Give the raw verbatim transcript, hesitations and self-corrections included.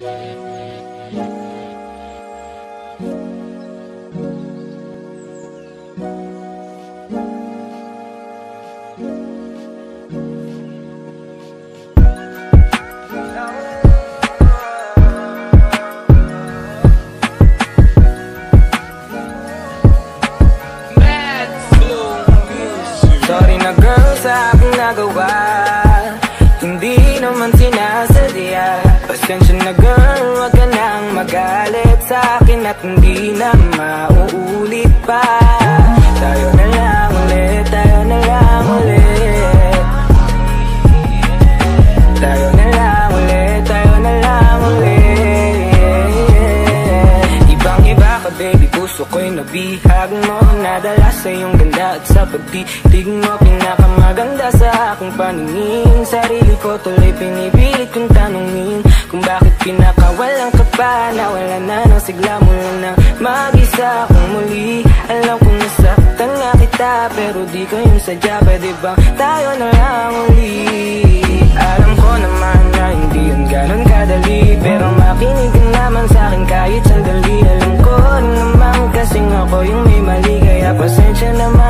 Sorry na girl sa aking nagawa, hindi naman sinasadya. Pasensya na girl, wag ka nang magalit sa akin at hindi na mauulit pa. Tayo na lang ulit, tayo na lang ulit. Tayo na lang ulit, tayo na lang ulit. Ibang iba ka baby, puso ko'y nabihag mo. Nadala sa iyong ganda at sa pagtitig mo, pinakamaganda sa aking paningin. Sarili ko tuloy pinipilit kong tanungin kung bakit pinakawalan ka pa. Nawala na ng sigla mo lang na mag-isa kong muli. Alam kong nasaktan nga kita, pero di ko yung sadya. Pwede bang tayo na lang uli? Alam ko naman na hindi yun ganon kadali, pero makinig ka naman sa'kin kahit sandali. Alam ko naman kasing ako yung may mali, kaya pasensya naman